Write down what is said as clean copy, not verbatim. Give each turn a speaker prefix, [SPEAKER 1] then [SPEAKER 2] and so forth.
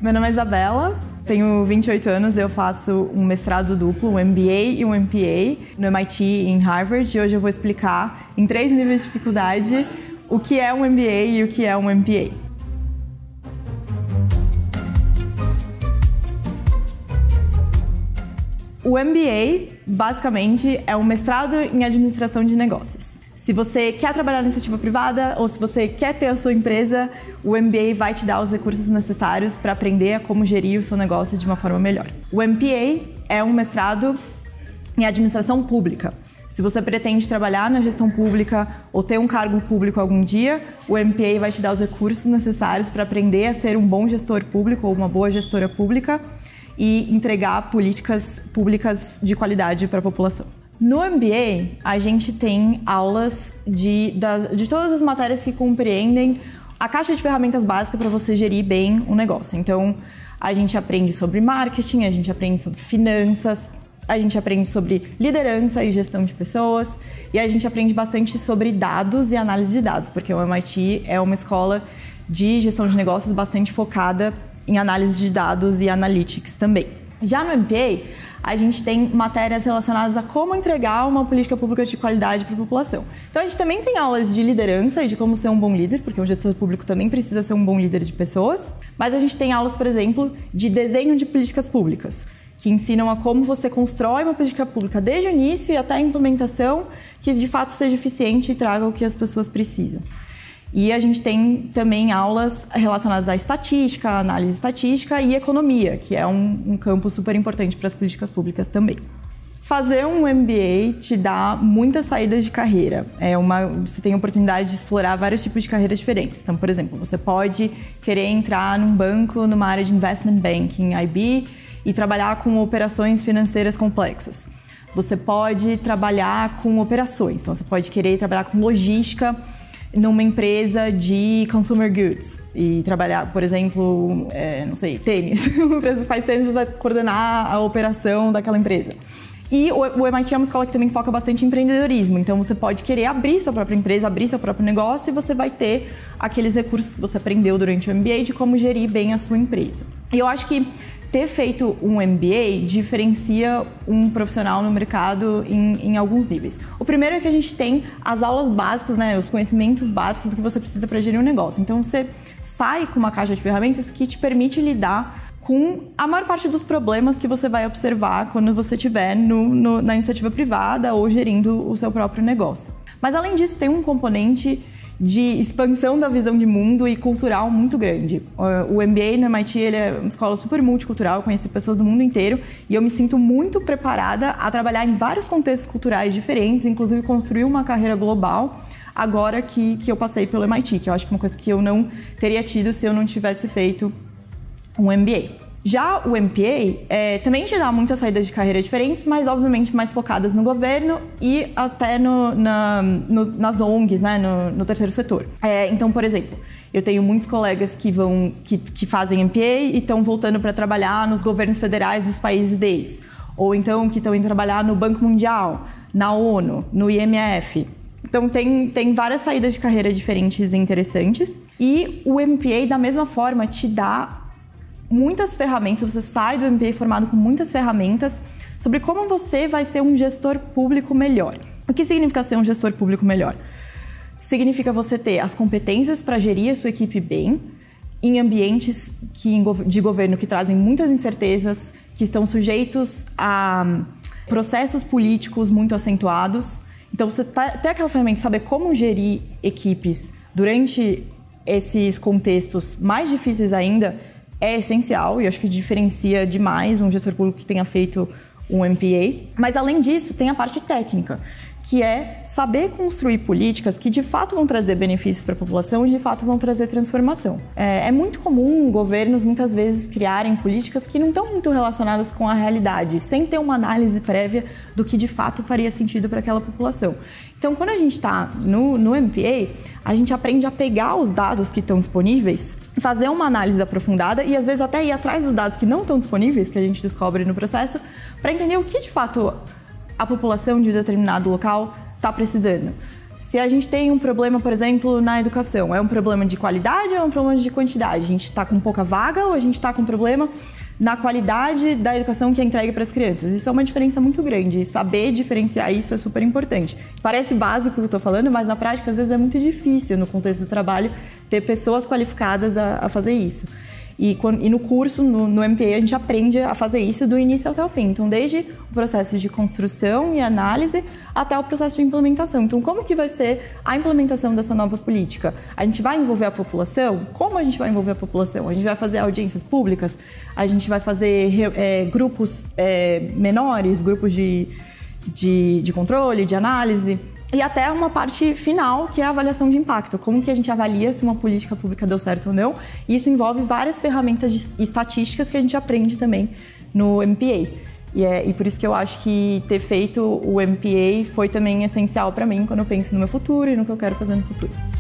[SPEAKER 1] Meu nome é Isabela, tenho 28 anos, eu faço um mestrado duplo, um MBA e um MPA no MIT e em Harvard. E hoje eu vou explicar em 3 níveis de dificuldade o que é um MBA e o que é um MPA. O MBA, basicamente, é um mestrado em administração de negócios. Se você quer trabalhar na iniciativa privada ou se você quer ter a sua empresa, o MBA vai te dar os recursos necessários para aprender a como gerir o seu negócio de uma forma melhor. O MPA é um mestrado em administração pública. Se você pretende trabalhar na gestão pública ou ter um cargo público algum dia, o MPA vai te dar os recursos necessários para aprender a ser um bom gestor público ou uma boa gestora pública e entregar políticas públicas de qualidade para a população. No MBA, a gente tem aulas de todas as matérias que compreendem a caixa de ferramentas básica para você gerir bem um negócio. Então, a gente aprende sobre marketing, a gente aprende sobre finanças, a gente aprende sobre liderança e gestão de pessoas e a gente aprende bastante sobre dados e análise de dados, porque o MIT é uma escola de gestão de negócios bastante focada em análise de dados e analytics também. Já no MPA, a gente tem matérias relacionadas a como entregar uma política pública de qualidade para a população. Então, a gente também tem aulas de liderança e de como ser um bom líder, porque o gestor público também precisa ser um bom líder de pessoas. Mas a gente tem aulas, por exemplo, de desenho de políticas públicas, que ensinam a como você constrói uma política pública desde o início e até a implementação, que de fato seja eficiente e traga o que as pessoas precisam. E a gente tem também aulas relacionadas à estatística, análise estatística e economia, que é um campo super importante para as políticas públicas também. Fazer um MBA te dá muitas saídas de carreira. Você tem a oportunidade de explorar vários tipos de carreiras diferentes. Então, por exemplo, você pode querer entrar num banco numa área de investment banking, IB, e trabalhar com operações financeiras complexas. Você pode trabalhar com operações, então você pode querer trabalhar com logística numa empresa de consumer goods e trabalhar, por exemplo, tênis. Uma empresa que faz tênis, você vai coordenar a operação daquela empresa. E o MIT é uma escola que também foca bastante em empreendedorismo, então você pode querer abrir sua própria empresa, abrir seu próprio negócio e você vai ter aqueles recursos que você aprendeu durante o MBA de como gerir bem a sua empresa. E eu acho que ter feito um MBA diferencia um profissional no mercado em alguns níveis. O primeiro é que a gente tem as aulas básicas, os conhecimentos básicos do que você precisa para gerir um negócio. Então, você sai com uma caixa de ferramentas que te permite lidar com a maior parte dos problemas que você vai observar quando você estiver na iniciativa privada ou gerindo o seu próprio negócio. Mas, além disso, tem um componente de expansão da visão de mundo e cultural muito grande. O MBA no MIT ele é uma escola super multicultural, eu conheci pessoas do mundo inteiro e eu me sinto muito preparada a trabalhar em vários contextos culturais diferentes, inclusive construir uma carreira global agora que eu passei pelo MIT, que eu acho que é uma coisa que eu não teria tido se eu não tivesse feito um MBA. Já o MPA também te dá muitas saídas de carreira diferentes, mas obviamente mais focadas no governo e até nas ONGs, no terceiro setor. Então, por exemplo, eu tenho muitos colegas que fazem MPA e estão voltando para trabalhar nos governos federais dos países deles. Ou então que estão indo trabalhar no Banco Mundial, na ONU, no IMF. Então, tem várias saídas de carreira diferentes e interessantes. E o MPA, da mesma forma, te dá muitas ferramentas, você sai do MBA formado com muitas ferramentas sobre como você vai ser um gestor público melhor. O que significa ser um gestor público melhor? Significa você ter as competências para gerir a sua equipe bem, em ambientes de governo que trazem muitas incertezas, que estão sujeitos a processos políticos muito acentuados. Então, você ter aquela ferramenta de saber como gerir equipes durante esses contextos mais difíceis ainda é essencial e acho que diferencia demais um gestor público que tenha feito um MPA. Mas, além disso, tem a parte técnica, que é saber construir políticas que de fato vão trazer benefícios para a população e de fato vão trazer transformação. É muito comum governos muitas vezes criarem políticas que não estão muito relacionadas com a realidade, sem ter uma análise prévia do que de fato faria sentido para aquela população. Então, quando a gente está no MPA, a gente aprende a pegar os dados que estão disponíveis, fazer uma análise aprofundada e às vezes até ir atrás dos dados que não estão disponíveis, que a gente descobre no processo, para entender o que de fato a população de determinado local está precisando. Se a gente tem um problema, por exemplo, na educação, é um problema de qualidade ou é um problema de quantidade? A gente está com pouca vaga ou a gente está com problema na qualidade da educação que é entregue para as crianças? Isso é uma diferença muito grande e saber diferenciar isso é super importante. Parece básico o que eu estou falando, mas na prática às vezes é muito difícil no contexto do trabalho ter pessoas qualificadas a fazer isso. E no curso, no MPA, a gente aprende a fazer isso do início até o fim. Então, desde o processo de construção e análise até o processo de implementação. Então, como que vai ser a implementação dessa nova política? A gente vai envolver a população? Como a gente vai envolver a população? A gente vai fazer audiências públicas? A gente vai fazer grupos menores, grupos de controle, de análise? E até uma parte final, que é a avaliação de impacto. Como que a gente avalia se uma política pública deu certo ou não. E isso envolve várias ferramentas estatísticas que a gente aprende também no MPA. E por isso que eu acho que ter feito o MPA foi também essencial para mim quando eu penso no meu futuro e no que eu quero fazer no futuro.